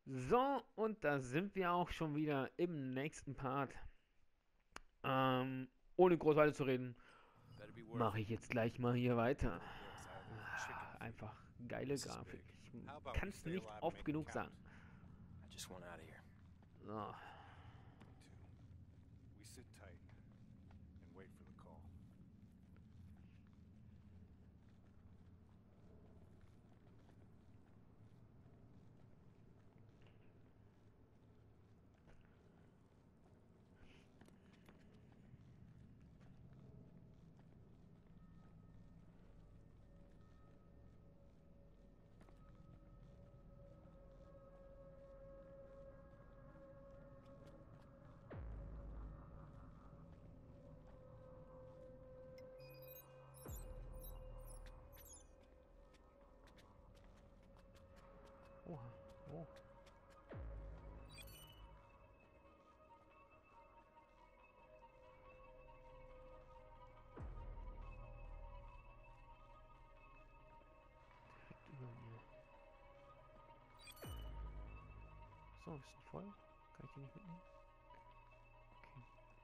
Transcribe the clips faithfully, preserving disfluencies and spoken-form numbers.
So, und da sind wir auch schon wieder im nächsten Part. Ähm, ohne groß weiter zu reden, Better be worth mache it. ich jetzt gleich mal hier weiter. Yes, I ordered chicken Ah, feet. einfach geile This is Grafik. big. Ich How about kann we es stay nicht alive and oft make it genug count? sagen. I just want out of here. So, Me too. We sit tight and wait for the call. oha, oh. Direkt über mir. So, ist die voll? Kann ich die nicht mitnehmen? Okay.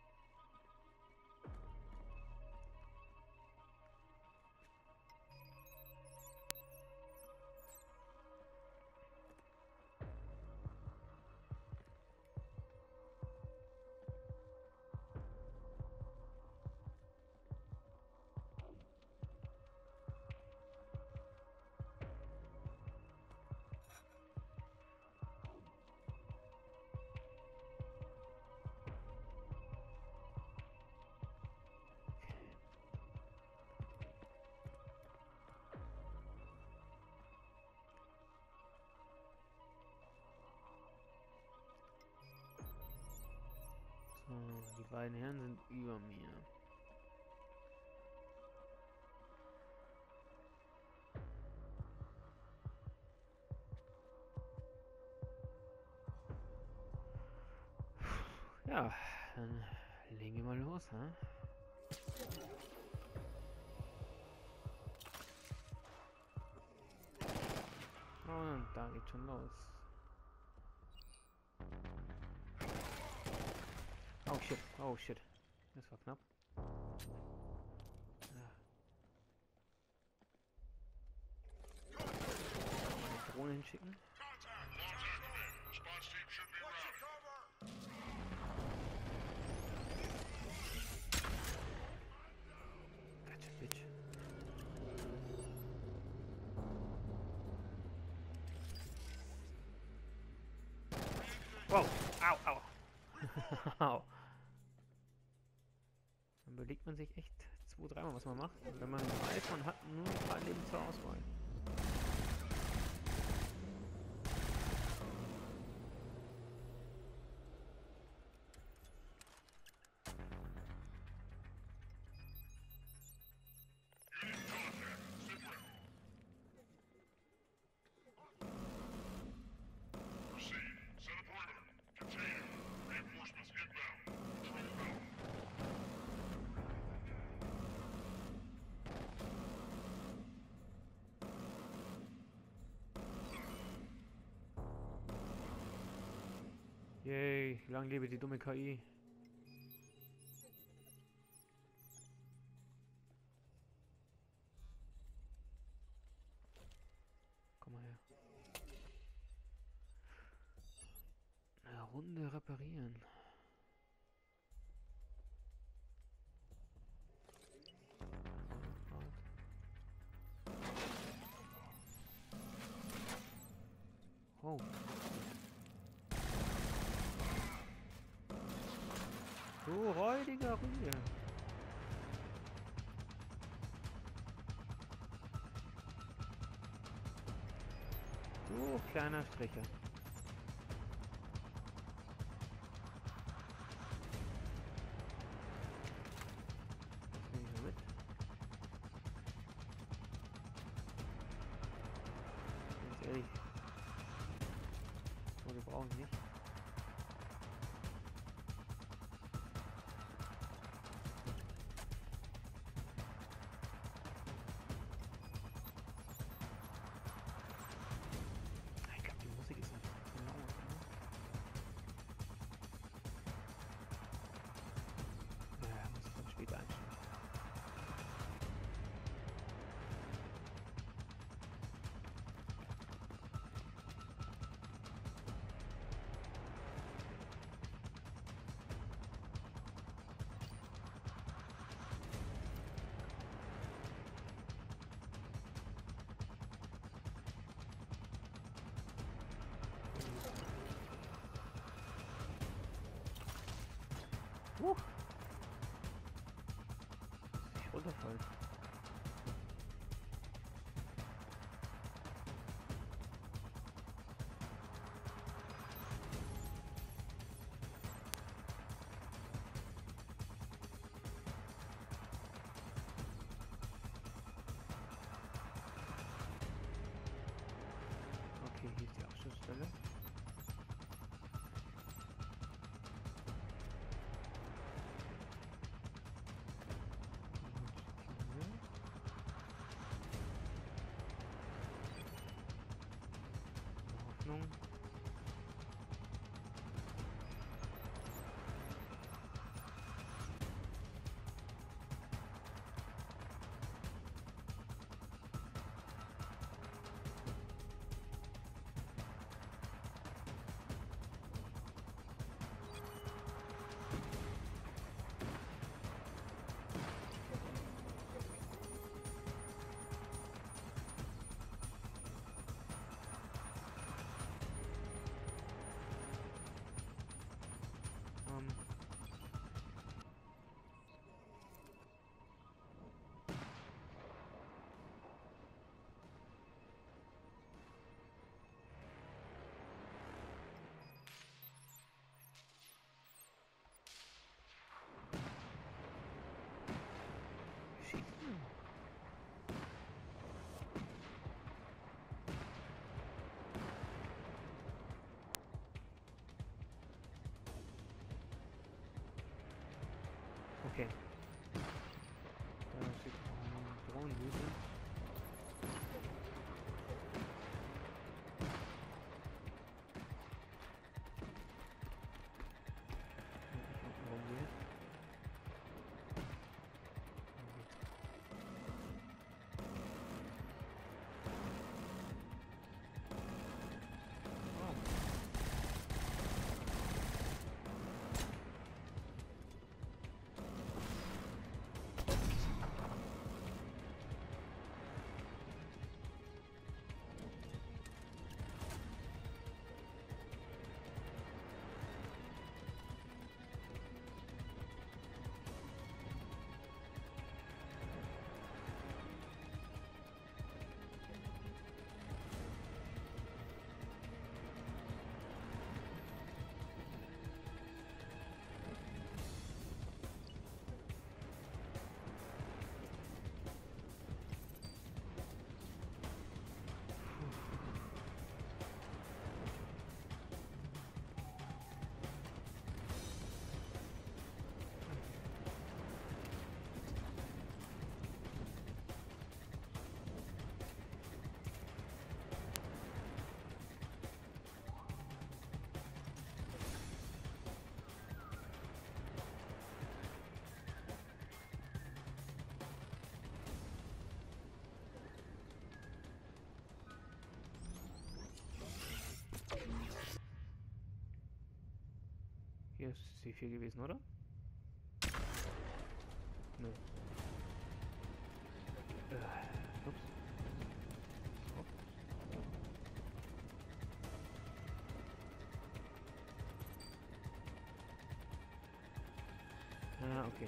So, die beiden Herren sind über mir. Ja, dann legen wir mal los, hä? Und da geht schon los. Oh shit, oh shit. Das war knapp. Ja. Eine Drohne hinschicken. Contact! Contact command. Response team should be routed. Gotcha, bitch. Wow, au, au. Au. Dann überlegt man sich echt zwei, dreimal, was man macht. Wenn man weiß, man hat nur ein paar Leben zur Auswahl. Unit contact. Sit rep. Proceed. Set a perimeter. Continue. Reinforcements inbound. Patrol out. Yay, lang lebe die dumme K I. Komm mal her. Eine Runde reparieren. Oh. Du räudiger Rüde. Du kleiner Stricher. Das nehme ich mal mit. Ganz ehrlich. So, wir brauchen nicht. Musik ist einfach zu laut. Huch. Nicht runterfallen. Okay, hier ist die Abschlussstelle. Hoffnung. Ähm. Schießen. Okay. Da steht ein Drohnenhügel. Warum geht? Hier ist C vier gewesen, oder? Nö. Äh, ups. So. Ah, okay.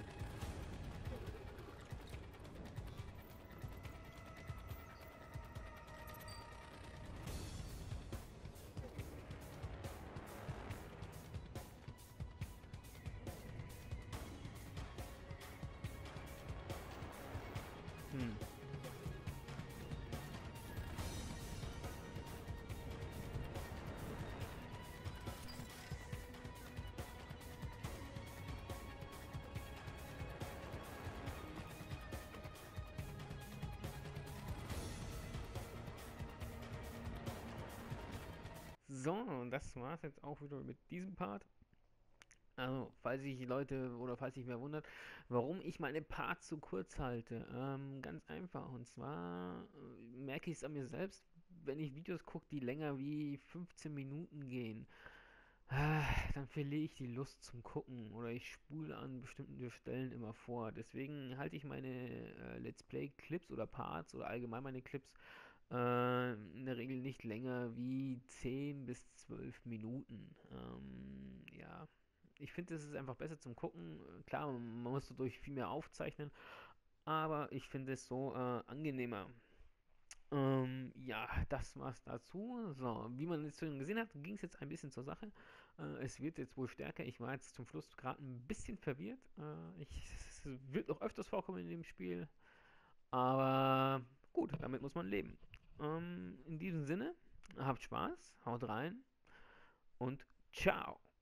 Hm. So, und das war's jetzt auch wieder mit diesem Part. Also, falls sich die Leute oder falls sich wer wundert, warum ich meine Parts so kurz halte. Ähm, ganz einfach. Und zwar äh, merke ich es an mir selbst, wenn ich Videos gucke, die länger wie fünfzehn Minuten gehen, ah, dann verliere ich die Lust zum Gucken oder ich spule an bestimmten Stellen immer vor. Deswegen halte ich meine äh, Let's Play-Clips oder Parts oder allgemein meine Clips äh, in der Regel nicht länger wie zehn bis zwölf Minuten. Ähm, ja. ich finde, es ist einfach besser zum Gucken. Klar, man muss dadurch viel mehr aufzeichnen, aber ich finde es so äh, angenehmer. Ähm, ja, das war's dazu. So, wie man jetzt schon gesehen hat, ging es jetzt ein bisschen zur Sache. Äh, es wird jetzt wohl stärker. Ich war jetzt zum Schluss gerade ein bisschen verwirrt. Äh, ich, es wird noch öfters vorkommen in dem Spiel. Aber gut, damit muss man leben. Ähm, in diesem Sinne, habt Spaß, haut rein und ciao.